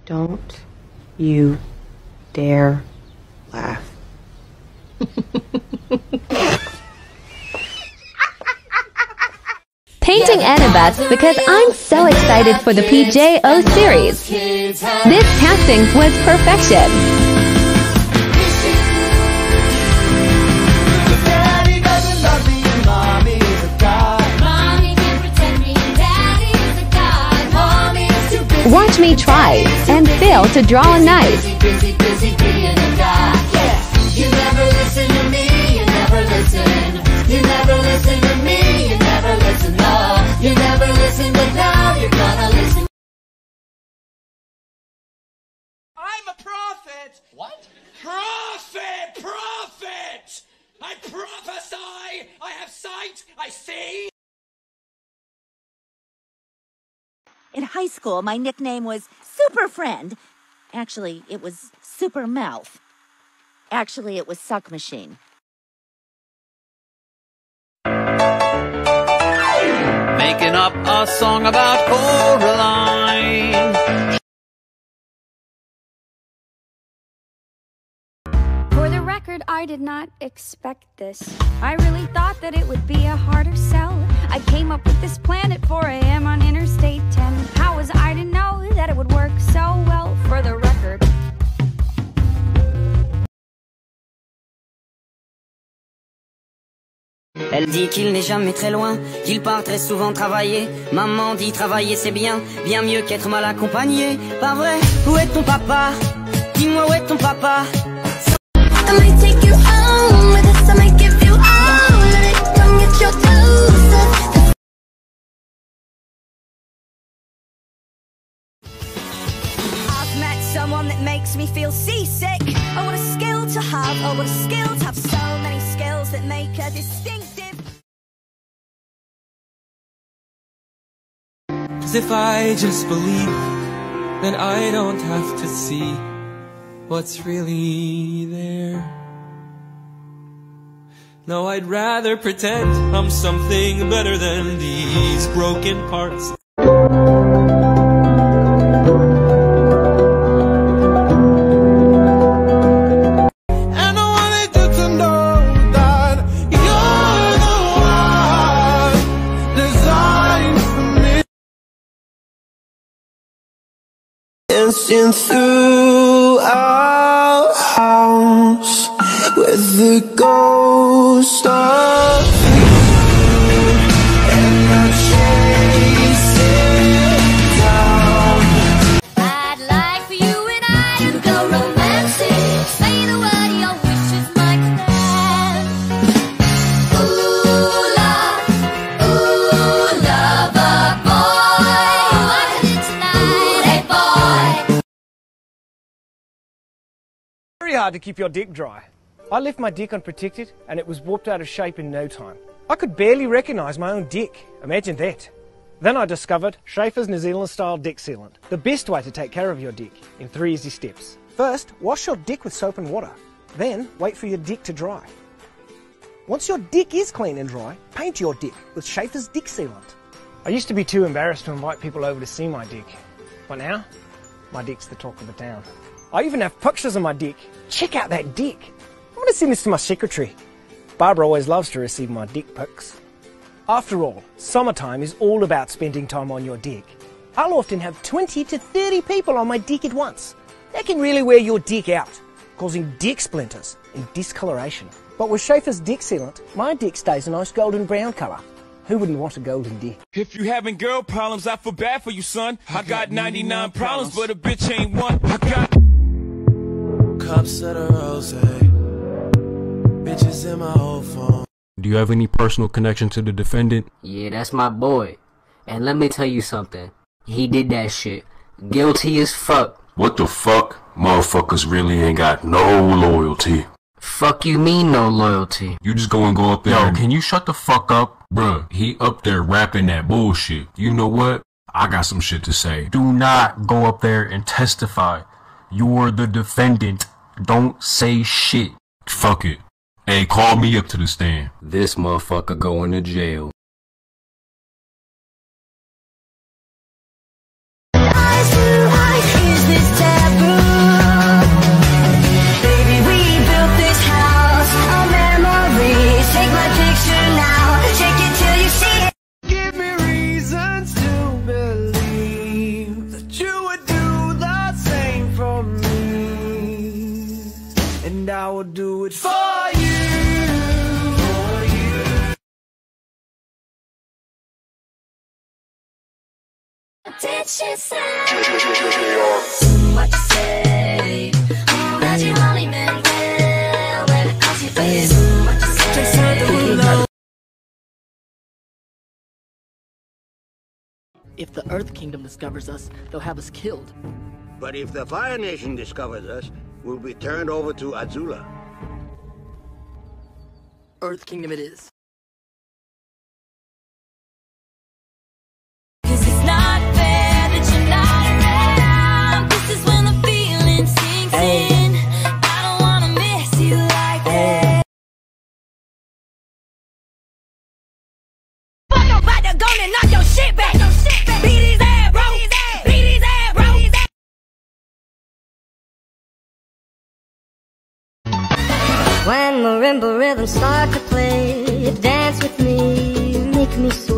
Don't you dare laugh. Painting Annabeth because I'm so excited for the PJO series. This casting was perfection. Watch me try and fail to draw a knife. You never listen to me, you never listen. You never listen to me, you never listen. No, you never listen, but now you're gonna listen. I'm a prophet! What? Prophet! Prophet! I prophesy! I have sight! I see! In high school, my nickname was Super Friend. Actually, it was Super Mouth. Actually, it was Suck Machine. Making up a song about Coraline. For the record, I did not expect this. I really thought that it would be a harder sell. I came up with this plan at 4 a.m. on Interstate 10. How was I to know that it would work so well? For the record. Elle dit qu'il n'est jamais très loin, qu'il part très souvent travailler. Maman dit travailler c'est bien, bien mieux qu'être mal accompagné. Pas vrai? Où est ton papa? Dis-moi où est ton papa? I might take you home with us, I might give you all of it. Come get your dose of. I've met someone that makes me feel seasick. Oh, what a skill to have. Oh, what a skill to have. So many skills that make her distinctive. As if I just believe, then I don't have to see what's really there. No, I'd rather pretend I'm something better than these broken parts. Dancing through our house with the ghost of you, and I chase it down. I'd like for you and I to go romantic. Say the word, your wishes might stand. Ooh, lover boy, what is it tonight, hey boy? Very hard to keep your dick dry. I left my dick unprotected and it was warped out of shape in no time. I could barely recognise my own dick. Imagine that. Then I discovered Schaefer's New Zealand style dick sealant. The best way to take care of your dick in 3 easy steps. First, wash your dick with soap and water. Then, wait for your dick to dry. Once your dick is clean and dry, paint your dick with Schaefer's dick sealant. I used to be too embarrassed to invite people over to see my dick. But now, my dick's the talk of the town. I even have pictures of my dick. Check out that dick. I'm going to send this to my secretary. Barbara always loves to receive my dick pics. After all, summertime is all about spending time on your dick. I'll often have 20 to 30 people on my dick at once. That can really wear your dick out, causing dick splinters and discoloration. But with Schaefer's dick sealant, my dick stays a nice golden brown colour. Who wouldn't want a golden dick? If you having girl problems, I feel bad for you, son. I got 99 problems, but a bitch ain't one. I got cups of the rose, bitches in my old phone. Do you have any personal connection to the defendant? Yeah, that's my boy. And let me tell you something. He did that shit. Guilty as fuck. What the fuck? Motherfuckers really ain't got no loyalty. Fuck you mean no loyalty? You just go up there. Yo, can you shut the fuck up? Bruh, he up there rapping that bullshit. You know what? I got some shit to say. Do not go up there and testify. You're the defendant. Don't say shit. Fuck it. Hey, call me up to the stand. This motherfucker going to jail. Eyes to eyes, is this gonna do it for you. Did she say what you say? That you only meant well when it comes to your face. What you say? If the Earth Kingdom discovers us, they'll have us killed. But if the Fire Nation discovers us, we'll be turned over to Azula. Earth Kingdom it is. Knock your shit back. Beat his ass, bro. Beat his ass, bro. When marimba rhythms start to play, dance with me, make me sweat.